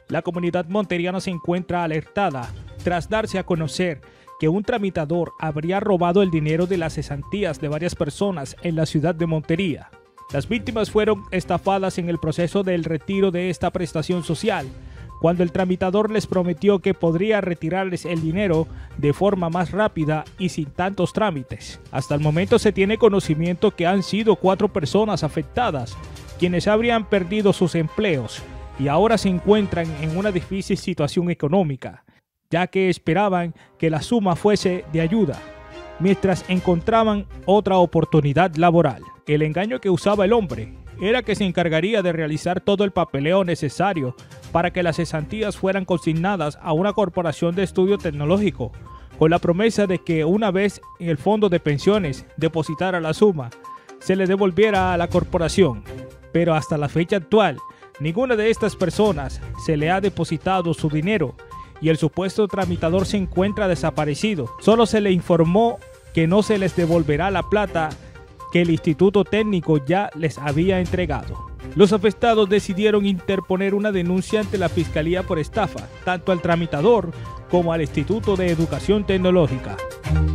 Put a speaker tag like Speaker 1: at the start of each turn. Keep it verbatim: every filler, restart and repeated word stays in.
Speaker 1: La comunidad monteriana se encuentra alertada tras darse a conocer que un tramitador habría robado el dinero de las cesantías de varias personas en la ciudad de Montería. Las víctimas fueron estafadas en el proceso del retiro de esta prestación social, cuando el tramitador les prometió que podría retirarles el dinero de forma más rápida y sin tantos trámites. Hasta el momento se tiene conocimiento que han sido cuatro personas afectadas, quienes habrían perdido sus empleos y ahora se encuentran en una difícil situación económica, ya que esperaban que la suma fuese de ayuda, mientras encontraban otra oportunidad laboral. El engaño que usaba el hombre era que se encargaría de realizar todo el papeleo necesario para que las cesantías fueran consignadas a una corporación de estudio tecnológico, con la promesa de que una vez en el fondo de pensiones depositara la suma, se le devolviera a la corporación. Pero hasta la fecha actual, ninguna de estas personas se le ha depositado su dinero y el supuesto tramitador se encuentra desaparecido. Solo se le informó que no se les devolverá la plata que el Instituto Técnico ya les había entregado. Los afectados decidieron interponer una denuncia ante la Fiscalía por estafa, tanto al tramitador como al Instituto de Educación Tecnológica.